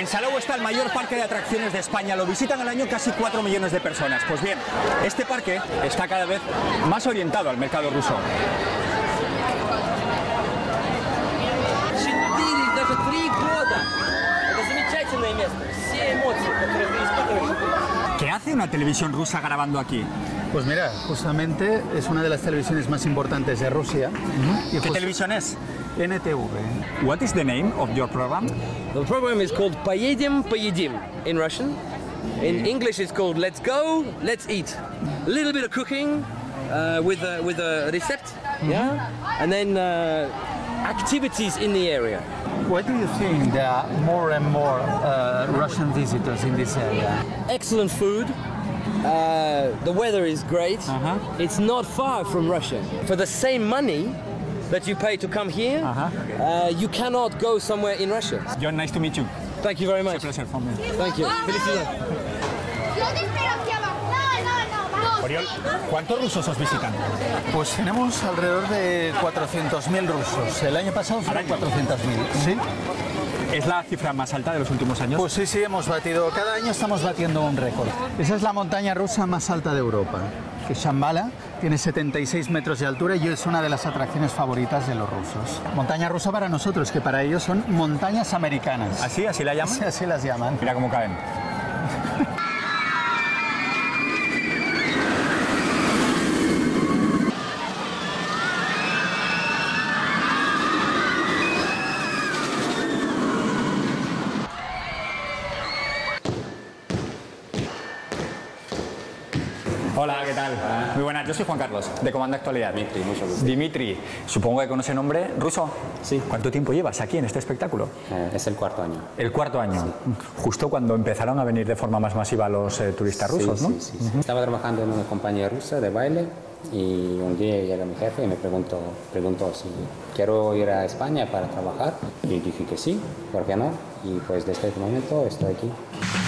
En Salou está el mayor parque de atracciones de España. Lo visitan al año casi 4 millones de personas. Pues bien, este parque está cada vez más orientado al mercado ruso. ¿Qué hace una televisión rusa grabando aquí? Pues mira, justamente es una de las televisiones más importantes de Rusia. ¿Qué televisión es? NTV. What is the name of your program? The program is called Поедем, поедим in Russian. In English it's called Let's Go, Let's Eat. A little bit of cooking with a recept, yeah? And then activities in the area. Why do you think there are more and more Russian visitors in this area? Excellent food. The weather is great. It's not far from Russia. For the same money that you pay to come here, you cannot go somewhere in Russia. John, nice to meet you. Thank you very much. It's a pleasure for me. Thank you. Felicidades. Oriol, ¿cuántos rusos os visitan? Pues tenemos alrededor de 400.000 rusos. El año pasado fueron 400.000. ¿Sí? ¿Es la cifra más alta de los últimos años? Pues sí, hemos batido. Cada año estamos batiendo un récord. Esa es la montaña rusa más alta de Europa, que es Shambhala. Tiene 76 metros de altura y es una de las atracciones favoritas de los rusos. Montaña rusa para nosotros, que para ellos son montañas americanas. ¿Así? ¿Así la llaman? Sí, así las llaman. Mira cómo caen. Hola, ¿qué tal? Muy buenas, yo soy Juan Carlos, de Comando Actualidad. Dimitri, mucho gusto. Dimitri, supongo que con ese nombre ruso. Sí. ¿Cuánto tiempo llevas aquí en este espectáculo? Es el cuarto año. El cuarto año, justo cuando empezaron a venir de forma más masiva los turistas rusos, ¿no? Sí. Estaba trabajando en una compañía rusa de baile y un día llega mi jefe y me preguntó si quiero ir a España para trabajar y dije que sí, ¿por qué no? Y pues desde este momento estoy aquí.